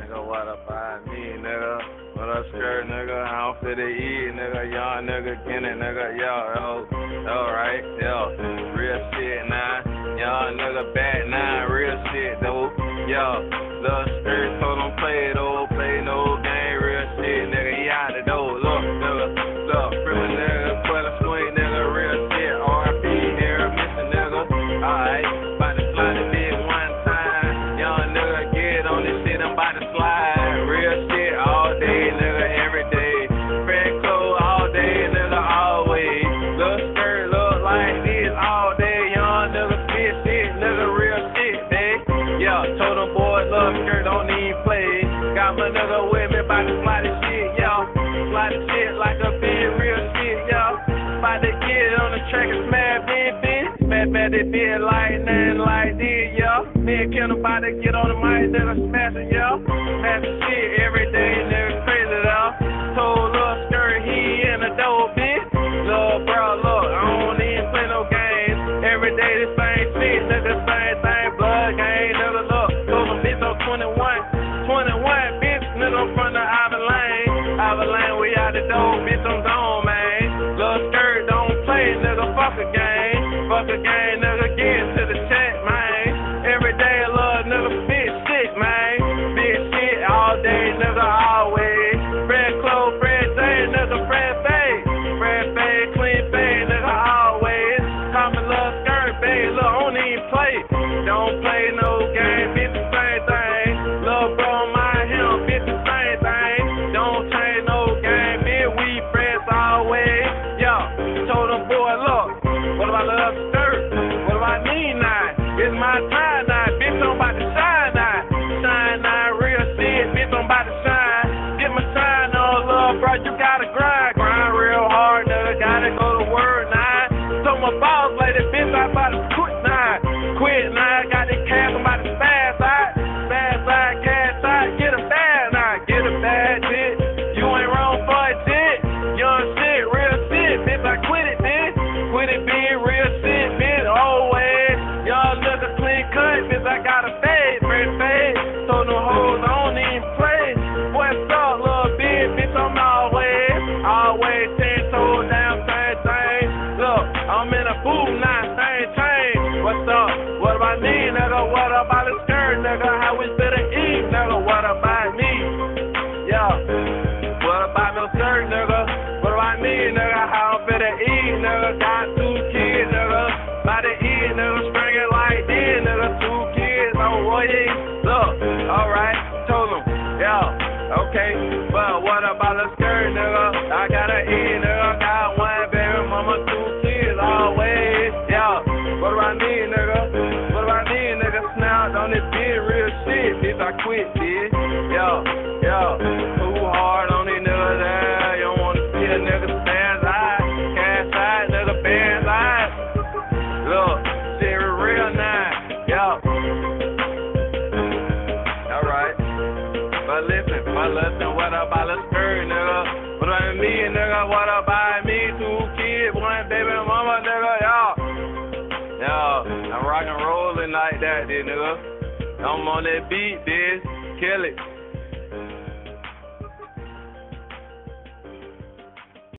Nigga, what up by me, nigga? What up, skirt, nigga? I don't fit to eat, nigga. Young nigga, get it, nigga. Yo, alright, yo. Real shit, nah. Young nigga, back, nah. Real shit, though. Yo, little skirt, told him play no game. Real shit, nigga. He out the door. Look, nigga. Look, prima nigga. Put a swing, nigga. Real shit. RIP, here, missing, nigga. Alright. About to slide the big one time. Young nigga, get on this shit. I'm about to slide. Real shit all day, nigga. Every day. Friend clothes all day, nigga. Always. Little skirt look like this all day. Young nigga, fit shit, nigga. Real shit, babe. Yo, told them boys, love skirt, don't even play. Got my nigga with me, about to slide the shit, yo. Slide the shit like a big real shit, yo. About to get on the track and smash, bitch. Smash, they did like nothing like this, yo. Me and Kim about to get on the mic, nigga, smash it, yo. Smash the shit every day, nigga, crazy, though. Told Lil Skirt he in the door, bitch. Lil' bro, look, I don't even play no games. Every day the same shit, nigga, same thing, blood game, nigga, look. Told him, bitch, I'm 21, bitch, nigga, from the Ivy Lane, we out the door, bitch, I'm gone, man. Lil' Skirt don't play, nigga, fuck a game, nigga, get to the check, man. Every day, little nigga, big shit, man. Big shit all day, nigga, always. Fred clothes, Fred J, nigga, Fred Fade, clean fade, nigga, always. Call me Lil Skirt, babe, look, I don't even play. Don't play no game, bitch, the same thing. Lil' bro, my him, bitch, the same thing. Don't change no game, bitch, we friends always. Yo, told them boy, look, what about Lil Skirt? What about me now? It's my time now, bitch, I'm about to shine now. Shine now, real shit, bitch, I'm about to shine. Get my shine on, love, bro, you gotta grind real hard, nigga, gotta go to work now. Told my boss lady, bitch, I about to quit now, got this cash, I'm about to spaz out, cash out, get a bag now, bitch, you ain't wrong for it, shit, young shit, real shit, bitch, I quit it being real shit, bitch, always, y'all look a clean cut, bitch, I got a fade, told them hoes, I don't even play, what's up, little bitch, I'm always 10 toes down, same thing, look, I'm in a booth now, same chain, what's up, what about me, nigga, what about the skirt, nigga, how we better eat, nigga, what about me, yo, what about no skirt, nigga, what about me, nigga, how I'm better eat, nigga, got 2 kids, nigga, about to eat, nigga, string it like this, nigga, 2 kids, on Royer, look, alright, told him, yo, okay, but what about the skirt, nigga, I gotta eat, nigga, got 1 baby mama, 2 kids, always, yo, what about me, nigga, snapped on this big real shit, bitch, I quit, bitch, yo, too hard on these niggas there, you don't wanna see a nigga spaz out, cash out, nigga, bands out, look, shit real nice, yo, alright, but listen, what about the skirt, nigga, what about me, nigga, what about me, 2 kids, 1 baby mama, nigga, yo, I'm rock and rolling like that, nigga, I'm on that beat, bitch, kill it.